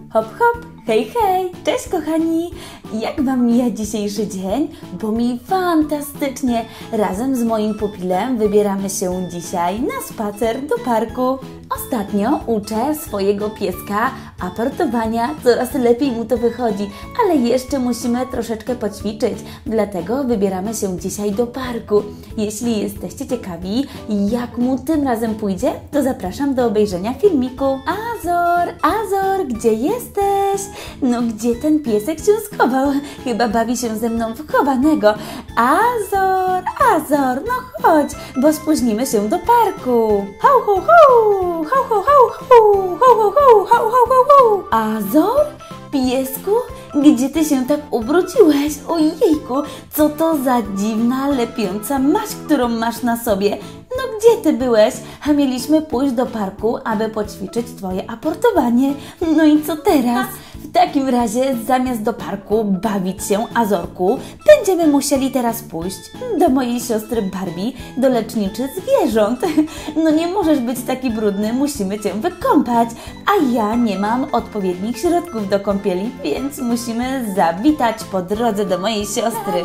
Hop, hop, hej, hej, cześć kochani! Jak Wam mija dzisiejszy dzień? Bo mi fantastycznie! Razem z moim pupilem wybieramy się dzisiaj na spacer do parku. Ostatnio uczę swojego pieska aportowania, coraz lepiej mu to wychodzi, ale jeszcze musimy troszeczkę poćwiczyć, dlatego wybieramy się dzisiaj do parku. Jeśli jesteście ciekawi, jak mu tym razem pójdzie, to zapraszam do obejrzenia filmiku. Azor, gdzie jesteś? No gdzie ten piesek się schował? Chyba bawi się ze mną w chowanego. Azor, no chodź, bo spóźnimy się do parku. Ho, ho, ho! Ho, ho, ho, ho, ho, ho, ho, ho, ho, ho, ho. Azor? Piesku? Gdzie ty się tak ubrudziłeś? Ojejku, co to za dziwna, lepiąca maść, którą masz na sobie? No gdzie ty byłeś? A mieliśmy pójść do parku, aby poćwiczyć twoje aportowanie. No i co teraz? W takim razie zamiast do parku bawić się, Azorku, będziemy musieli teraz pójść do mojej siostry Barbie, do leczniczy zwierząt. No nie możesz być taki brudny, musimy cię wykąpać, a ja nie mam odpowiednich środków do kąpieli, więc musimy zawitać po drodze do mojej siostry.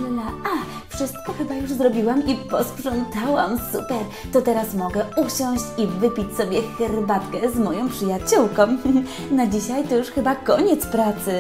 Wszystko chyba już zrobiłam i posprzątałam, super! To teraz mogę usiąść i wypić sobie herbatkę z moją przyjaciółką. Na dzisiaj to już chyba koniec pracy.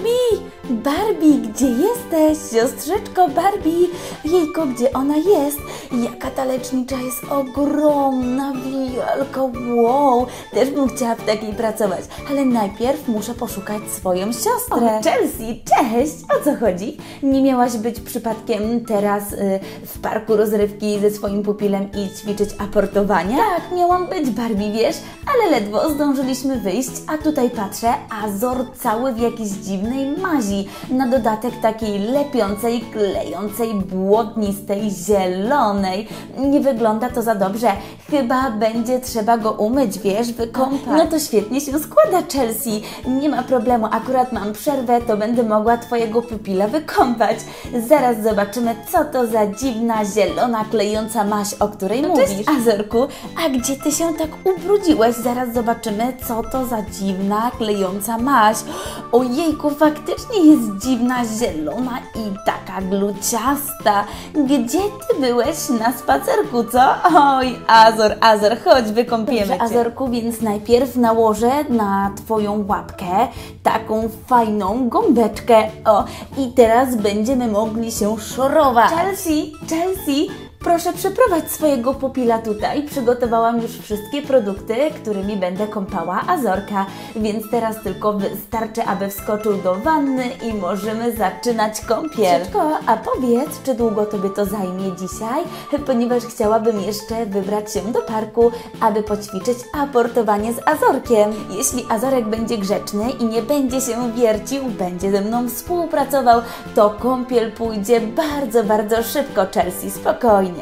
Barbie, gdzie jesteś? Siostrzyczko Barbie, jejko, gdzie ona jest? Jaka ta lecznicza jest ogromna, wielka, wow! Też bym chciała w takiej pracować, ale najpierw muszę poszukać swoją siostrę. O, Chelsea, cześć! O co chodzi? Nie miałaś być przypadkiem teraz w parku rozrywki ze swoim pupilem i ćwiczyć aportowania? Tak, miałam być, Barbie, wiesz, ale ledwo zdążyliśmy wyjść, a tutaj patrzę, Azor cały w jakiejś dziwnej mazi, na dodatek takiej lepiącej, klejącej, błotnistej, zielonej. Nie wygląda to za dobrze. Chyba będzie trzeba go umyć, wiesz, wykąpać. No to świetnie się składa, Chelsea. Nie ma problemu, akurat mam przerwę, to będę mogła twojego pupila wykąpać. Zaraz zobaczymy, co to za dziwna, zielona, klejąca maź, o której mówisz. Cześć, Azorku, a gdzie ty się tak ubrudziłeś? Zaraz zobaczymy, co to za dziwna, klejąca maź. Ojejku, faktycznie jest dziwna, zielona i taka gluciasta. Gdzie ty byłeś na spacerku, co? Oj, Azor, chodź, wykąpiemy cię. Azorku, więc najpierw nałożę na twoją łapkę taką fajną gąbeczkę. O, i teraz będziemy mogli się szorować. Chelsea, proszę przeprowadź swojego pupila tutaj. Przygotowałam już wszystkie produkty, którymi będę kąpała Azorka, więc teraz tylko wystarczy, aby wskoczył do wanny i możemy zaczynać kąpiel. Cioczko, a powiedz, czy długo Tobie to zajmie dzisiaj? Ponieważ chciałabym jeszcze wybrać się do parku, aby poćwiczyć aportowanie z Azorkiem. Jeśli Azorek będzie grzeczny i nie będzie się wiercił, będzie ze mną współpracował, to kąpiel pójdzie bardzo, bardzo szybko, Chelsea, spokojnie.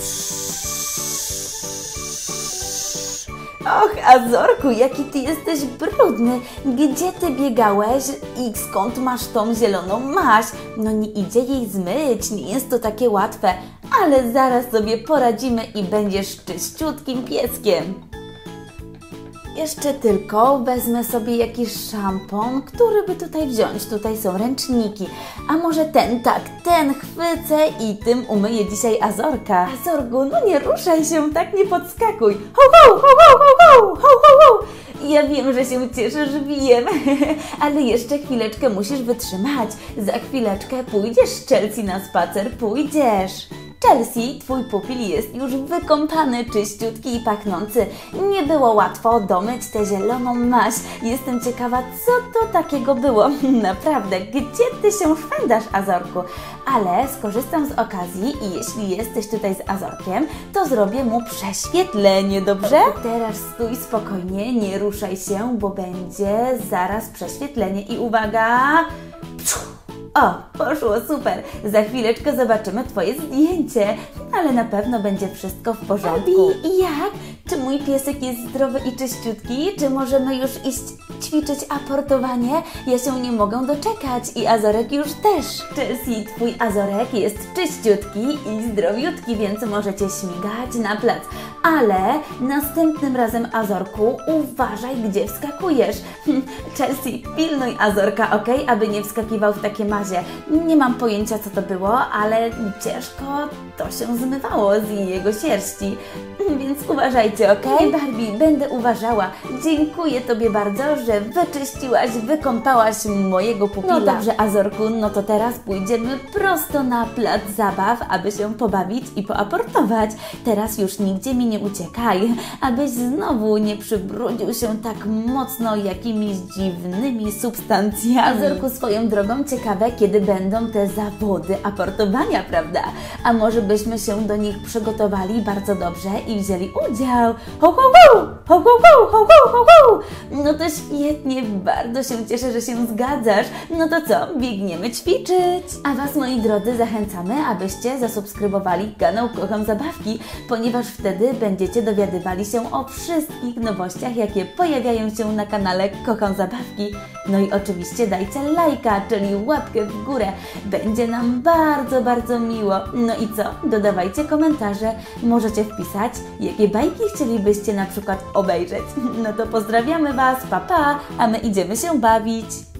Och, Azorku, jaki ty jesteś brudny. Gdzie ty biegałeś i skąd masz tą zieloną maź? No nie idzie jej zmyć, nie jest to takie łatwe, ale zaraz sobie poradzimy i będziesz czyściutkim pieskiem. Jeszcze tylko wezmę sobie jakiś szampon, który by tutaj wziąć. Tutaj są ręczniki. A może ten, tak, ten chwycę i tym umyję dzisiaj Azorka. Azorku, no nie ruszaj się, tak nie podskakuj. Ho, ho, ho, ho, ho, ho, ho, ho, ho. Ja wiem, że się cieszysz, wiem, ale jeszcze chwileczkę musisz wytrzymać. Za chwileczkę pójdziesz z Chelsea na spacer, pójdziesz. Chelsea, twój pupil jest już wykąpany, czyściutki i pachnący. Nie było łatwo domyć tę zieloną maź. Jestem ciekawa, co to takiego było. Naprawdę, gdzie ty się szwędasz, Azorku? Ale skorzystam z okazji i jeśli jesteś tutaj z Azorkiem, to zrobię mu prześwietlenie, dobrze? Teraz stój spokojnie, nie ruszaj się, bo będzie zaraz prześwietlenie i uwaga! O, poszło, super. Za chwileczkę zobaczymy twoje zdjęcie, ale na pewno będzie wszystko w porządku. I jak? Czy mój piesek jest zdrowy i czyściutki? Czy możemy już iść ćwiczyć aportowanie? Ja się nie mogę doczekać i Azorek już też. Chelsea, twój Azorek jest czyściutki i zdrowiutki, więc możecie śmigać na plac. ale następnym razem, Azorku, uważaj, gdzie wskakujesz. Chelsea, pilnuj Azorka, ok? Aby nie wskakiwał w takie mazie. Nie mam pojęcia, co to było, ale ciężko to się zmywało z jego sierści. Więc uważajcie, ok? Barbie, będę uważała. Dziękuję Tobie bardzo, że wyczyściłaś, wykąpałaś mojego pupila. No dobrze, Azorku, no to teraz pójdziemy prosto na plac zabaw, aby się pobawić i poaportować. Teraz już nigdzie mi nie uciekaj, abyś znowu nie przybrudził się tak mocno jakimiś dziwnymi substancjami. Azorku, swoją drogą ciekawe, kiedy będą te zawody aportowania, prawda? A może byśmy się do nich przygotowali bardzo dobrze i wzięli udział. Ho, ho, ho! Ho, ho, ho! Ho, ho, ho, ho! No to świetnie, bardzo się cieszę, że się zgadzasz. No to co, biegniemy ćwiczyć. A Was, moi drodzy, zachęcamy, abyście zasubskrybowali kanał Kocham Zabawki, ponieważ wtedy będziecie dowiadywali się o wszystkich nowościach, jakie pojawiają się na kanale Kocham Zabawki. No i oczywiście dajcie lajka, czyli łapkę w górę. Będzie nam bardzo, bardzo miło. No i co? Dodawajcie komentarze. Możecie wpisać, jakie bajki chcielibyście na przykład obejrzeć. No to pozdrawiamy Was, pa pa, a my idziemy się bawić.